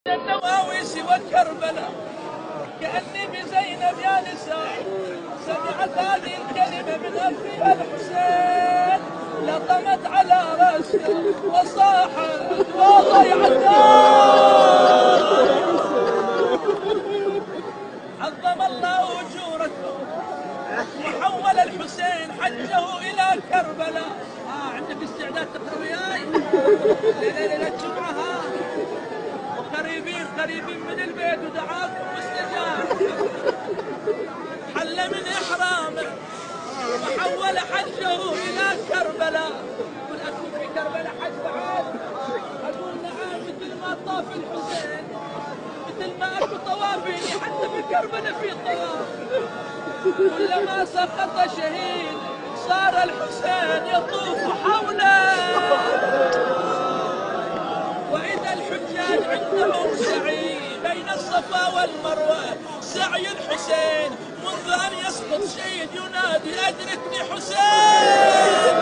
النواويس وكربلاء كأني بزينب يا نساء سمعت هذه الكلمة من أخيها الحسين لطمت على رأسها وصاحت وضيعتها. عظم الله أجوركم وحول الحسين حجه إلى كربلاء. عندك استعداد تقرأ وياي ليلة الجمعة؟ قريبين من البيت ودعاكم مستجاب. حل من إحرامه وحول حجه إلى كربلاء. قل أكون في كربلاء حج بعد؟ أقول نعم، مثل ما طاف الحسين، مثل ما أكو طوافيني حتى في كربلاء في طواف. كلما سقط شهيد صار الحسين يطوف حوله. وإذا الحجاج عندهم سعي بين الصفا والمروة، سعي الحسين منذ أن يسقط شهيد ينادي أدركني حسين.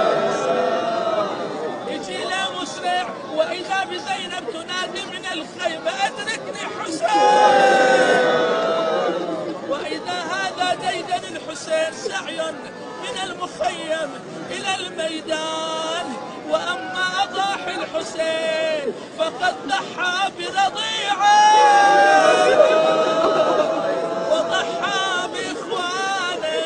يجي له مسرع وإذا بزينب تنادي من الخيمة أدركني حسين. وإذا هذا ديدن الحسين سعي من المخيم إلى الميدان. وأما أضاحي الحسين فقد ضحى برضيعه وضحى بإخوانه.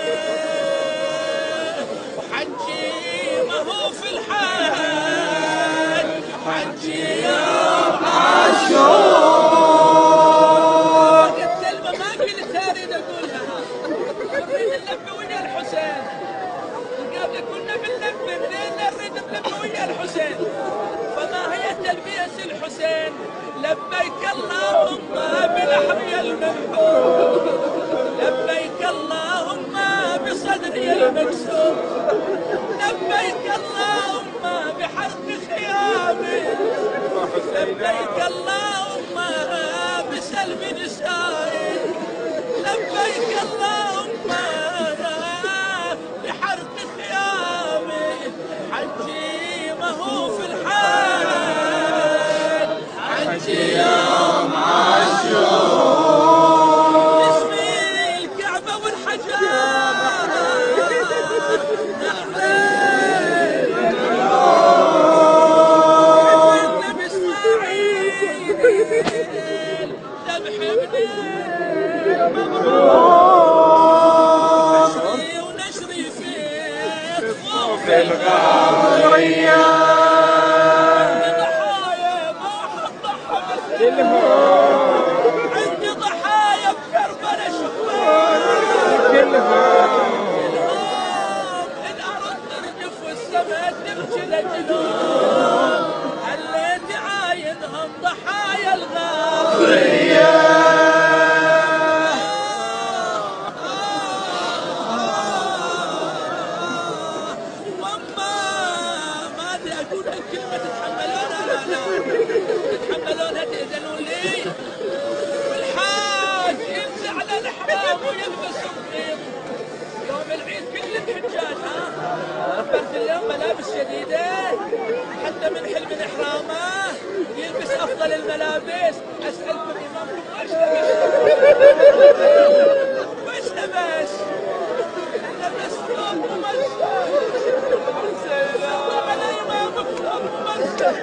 وحجي ما هو في الحج، حجي يوم عاشور. الكلمة ما قلتها أريد أقولها، أريد نلبي ويا الحسين. قبل كنا بنلبي نريد نلبي ويا الحسين. فما هي تلبية الحسين؟ لبيك اللهم بلحمي المنحور، لبيك اللهم بصدري المكسور، لبيك اللهم بحرق خيامي، لبيك اللهم بسلب نسائي، لبيك اللهم بحرق خيامي. حجي ما هو في الحال، حجي يوم عاشور. باسمي الكعبة والحجار نحن بإسماعيل ذبح ابني مبروك. نشري ونشري في خوف الغارية. عندي ضحايا بكربلاء شباب الأرض ترجف والسماء تبكي لجنون. هليت عاينهم ضحايا الغارية. ما ادري اقول الكلمة تتحملونها لا تتحملونها تأذنون لي. والحاج ينزع على الإحرام ويلبس الطيب يوم العيد. كل الحجاج برد اليوم ملابس شديدة، حتى من حلم إحرامه يلبس أفضل الملابس. أسألكم إمامكم وش لبس؟ لبس ثوب ممزق. على إمامك ثوب ممزق،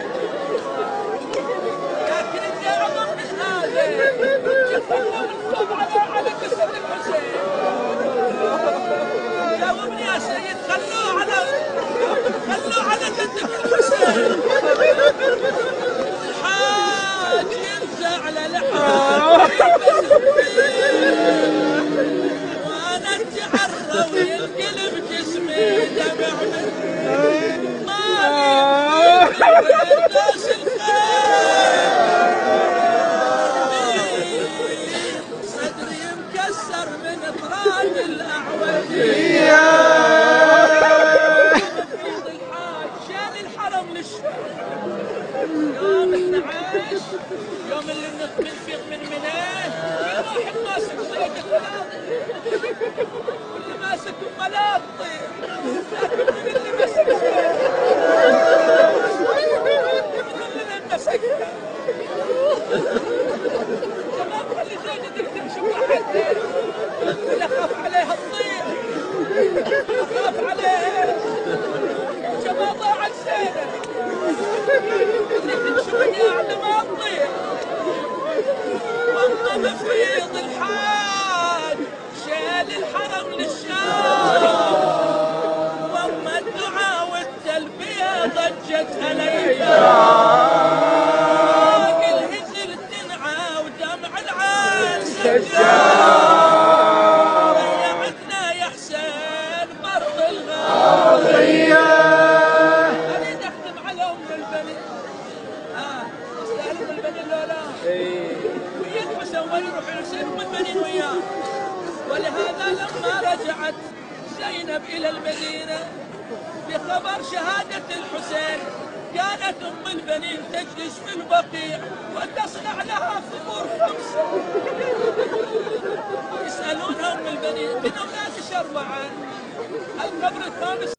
لكن انت اعظم من هذا. تخلوا الثوب على جسد الحسين. جاوبني يا سيد، خلوه على جسد الحسين. الحاج ينزع على لحمه وانا اتعرى وينقلب جسمي دمع من الناس الخير. صدري مكسر من اطراد الاعوجيه. الحاج شال الحرم يوم 12 يوم اللي بنفيق من مناه. كل واحد ماسك صيغه واللي ماسك ملاطي، لكن من اللي ماسك صيغه عليها تطير، اخاف عليها كما ضاعت زينب اللي تنشوي على ما تطير. والله مفيض الحاج شيل الحرم للشام، واما الدعاء والتلبيه ضجت الايام. الهزل تنعى ودمع العين سجاد، ضيعتنا يا حسين برض الغاليه. اريد اختم على ام البنين. تستاهل ام البنين لو لا؟ ويا الحسين وين يروح الحسين ام البنين وياه. ولهذا لما رجعت زينب إلى المدينة بخبر شهادة الحسين كانت أم البنين تجلس في البقيع وتصنع لها قبور 5. يسألونها أم البنين من أولادك 4 القبر الخامس